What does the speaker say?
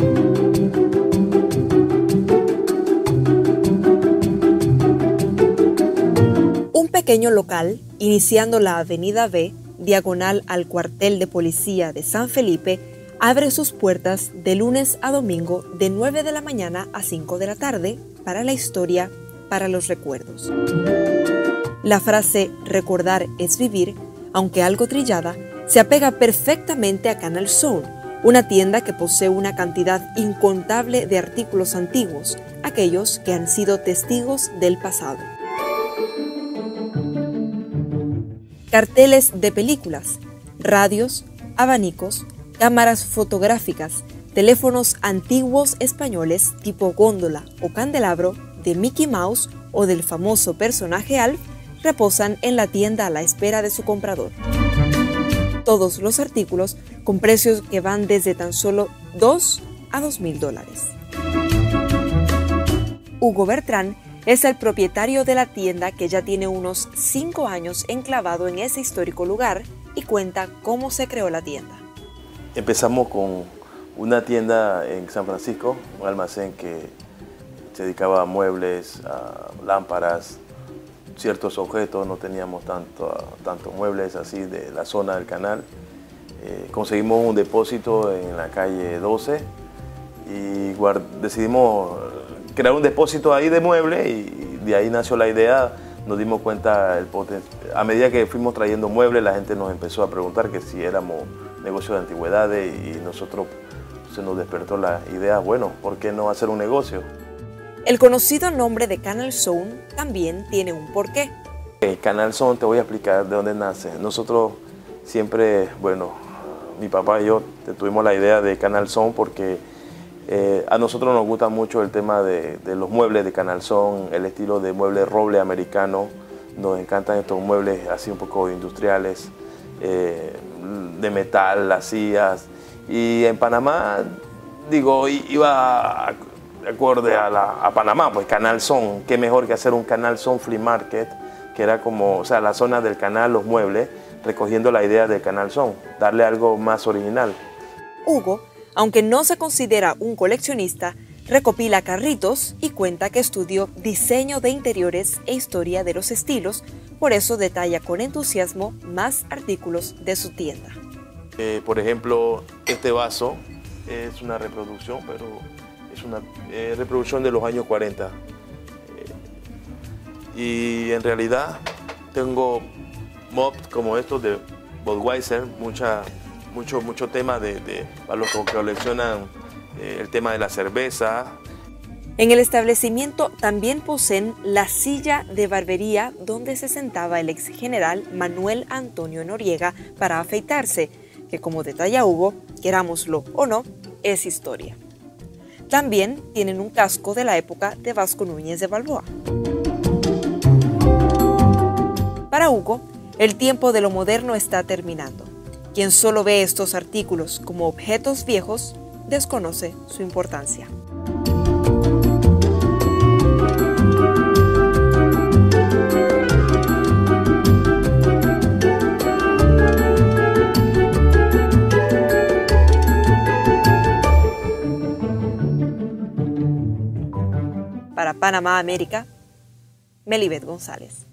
Un pequeño local, iniciando la Avenida B, diagonal al cuartel de policía de San Felipe, abre sus puertas de lunes a domingo de 9 de la mañana a 5 de la tarde para la historia, para los recuerdos. La frase "recordar es vivir", aunque algo trillada, se apega perfectamente a Canal Zone, una tienda que posee una cantidad incontable de artículos antiguos, aquellos que han sido testigos del pasado. Carteles de películas, radios, abanicos, cámaras fotográficas, teléfonos antiguos españoles tipo góndola o candelabro de Mickey Mouse o del famoso personaje Alf reposan en la tienda a la espera de su comprador. Todos los artículos con precios que van desde tan solo $2 a $2.000. Hugo Bertrán es el propietario de la tienda, que ya tiene unos 5 años enclavado en ese histórico lugar, y cuenta cómo se creó la tienda. Empezamos con una tienda en San Francisco, un almacén que se dedicaba a muebles, a lámparas, ciertos objetos. No teníamos tantos muebles así de la zona del canal. Conseguimos un depósito en la calle 12 y decidimos crear un depósito ahí de muebles, y de ahí nació la idea. Nos dimos cuenta, a medida que fuimos trayendo muebles, la gente nos empezó a preguntar que si éramos negocio de antigüedades, y nosotros se nos despertó la idea, bueno, ¿por qué no hacer un negocio? El conocido nombre de Canal Zone también tiene un porqué. El Canal Zone, te voy a explicar de dónde nace. Nosotros siempre, bueno, mi papá y yo tuvimos la idea de Canal Zone porque a nosotros nos gusta mucho el tema de los muebles de Canal Zone, el estilo de mueble roble americano. Nos encantan estos muebles así un poco industriales, de metal, las sillas. Y en Panamá, digo, iba acorde a Panamá, pues Canal Zone. Qué mejor que hacer un Canal Zone Flea Market, que era como, o sea, la zona del canal, los muebles, recogiendo la idea del Canal Zone, darle algo más original. Hugo, aunque no se considera un coleccionista, recopila carritos y cuenta que estudió diseño de interiores e historia de los estilos, por eso detalla con entusiasmo más artículos de su tienda. Por ejemplo, este vaso es una reproducción, pero es una reproducción de los años 40. Y en realidad tengo mops como estos de Budweiser, mucho tema para los que coleccionan el tema de la cerveza. En el establecimiento también poseen la silla de barbería donde se sentaba el ex general Manuel Antonio Noriega para afeitarse, que, como detalla Hugo, querámoslo o no, es historia. También tienen un casco de la época de Vasco Núñez de Balboa. Para Hugo, el tiempo de lo moderno está terminando. Quien solo ve estos artículos como objetos viejos desconoce su importancia. Para Panamá América, Melibet González.